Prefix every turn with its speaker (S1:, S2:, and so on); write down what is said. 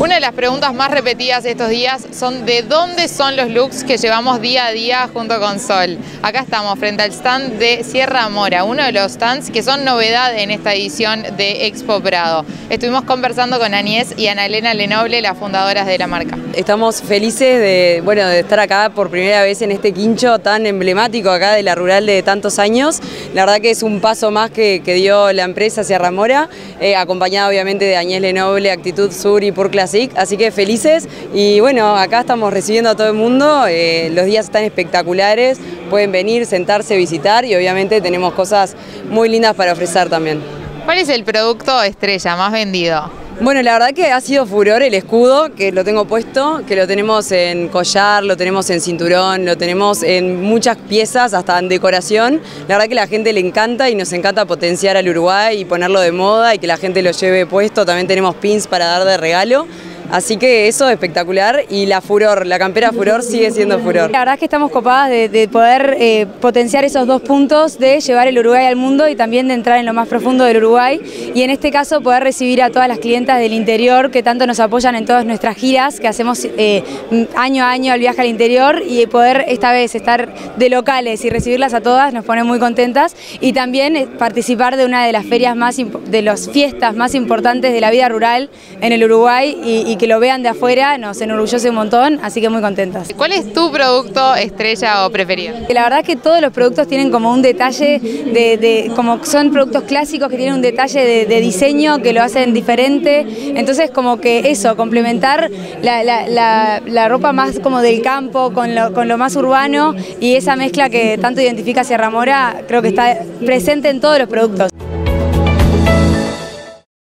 S1: Una de las preguntas más repetidas estos días son ¿de dónde son los looks que llevamos día a día junto con Sol? Acá estamos frente al stand de Sierra Mora, uno de los stands que son novedad en esta edición de Expo Prado. Estuvimos conversando con Agnès y Ana Elena Lenoble, las fundadoras de la marca.
S2: Estamos felices de estar acá por primera vez en este quincho tan emblemático acá de la rural de tantos años. La verdad que es un paso más que dio la empresa Sierra Mora, acompañada obviamente de Agnès Lenoble, Actitud Sur y Pur Classic, así que felices y bueno, acá estamos recibiendo a todo el mundo, los días están espectaculares, pueden venir, sentarse, visitar y obviamente tenemos cosas muy lindas para ofrecer también.
S1: ¿Cuál es el producto estrella más vendido?
S2: Bueno, la verdad que ha sido furor el escudo, que lo tengo puesto, que lo tenemos en collar, lo tenemos en cinturón, lo tenemos en muchas piezas, hasta en decoración. La verdad que a la gente le encanta y nos encanta potenciar al Uruguay y ponerlo de moda y que la gente lo lleve puesto. También tenemos pins para dar de regalo. Así que eso es espectacular y la campera furor sigue siendo furor.
S3: La verdad es que estamos copadas de poder potenciar esos dos puntos de llevar el Uruguay al mundo y también de entrar en lo más profundo del Uruguay y en este caso poder recibir a todas las clientas del interior que tanto nos apoyan en todas nuestras giras que hacemos año a año al viaje al interior y poder esta vez estar de locales y recibirlas a todas nos pone muy contentas y también participar de una de las ferias de las fiestas más importantes de la vida rural en el Uruguay y que lo vean de afuera nos enorgullece un montón, así que muy contentas.
S1: ¿Cuál es tu producto estrella o preferido?
S3: La verdad es que todos los productos tienen como un detalle, como son productos clásicos que tienen un detalle de diseño que lo hacen diferente, entonces como que eso, complementar la ropa más como del campo con lo más urbano y esa mezcla que tanto identifica Sierra Mora creo que está presente en todos los productos.